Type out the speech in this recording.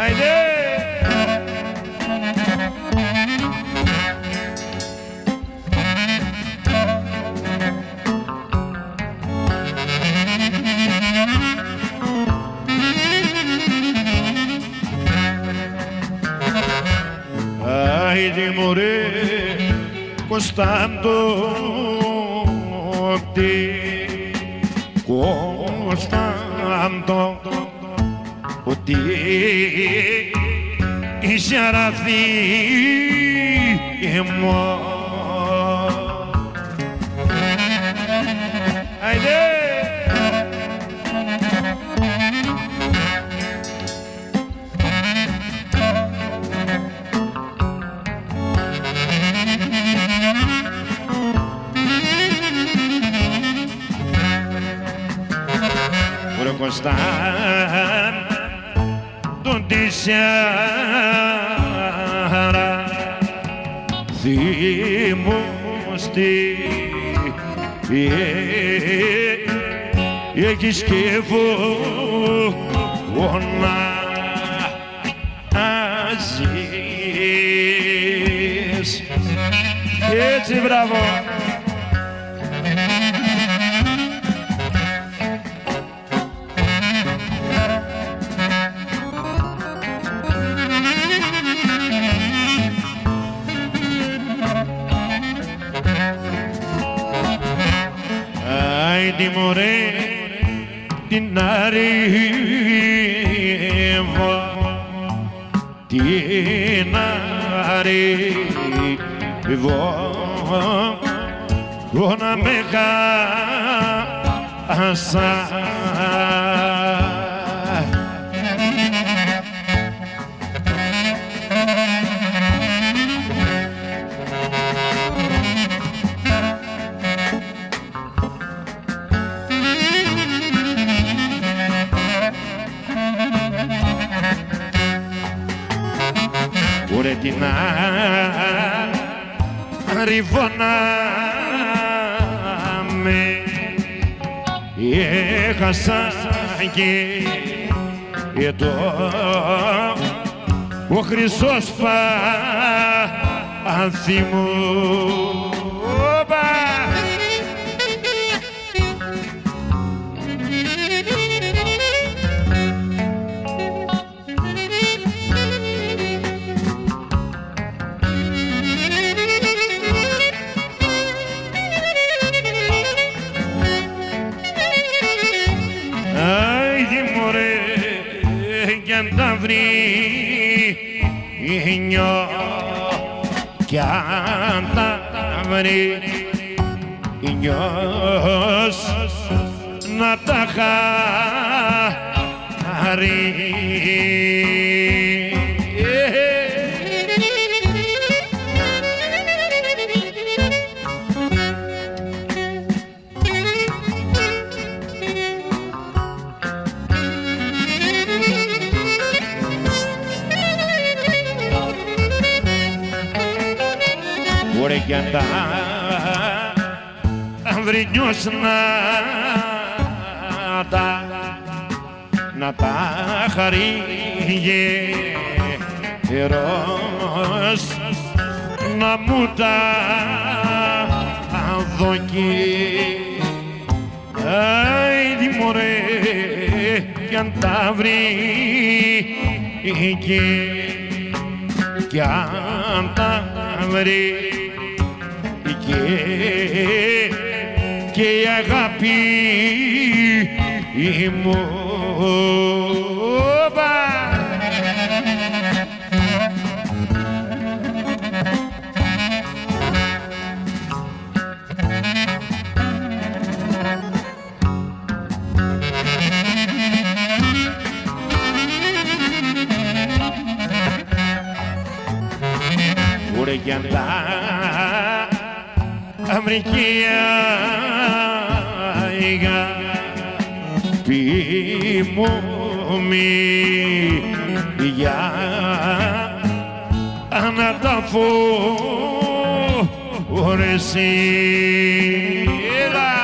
Haide! Haide, more, Κωνσταντώτη, Κωνσταντώτη, είσαι αραθή μου. Άιντε! Κωνσταντώτη θυμώστη έχεις και φωνάζεις. Έτσι, μπράβο. Άιντι μωρέ την αρήβα, την αρήβα, να με χάσα. Ωραία την αρριβώναμε, έχασα και το ο χρυσός πάθη μου. Κι αν τα βρει νιώ, κι αν τα βρει νιώς, να τα χαρεί. Ωραία κι αν τα βρει νιώς, να τα χαρεί γερός, να μου τα δοκεί. Άιντι μωρέ κι αν τα βρει κι αν τα βρει και η αγάπη μου. Ωραία κι αν τα Αμρικία η αγάπη μου για να τα φορέσει.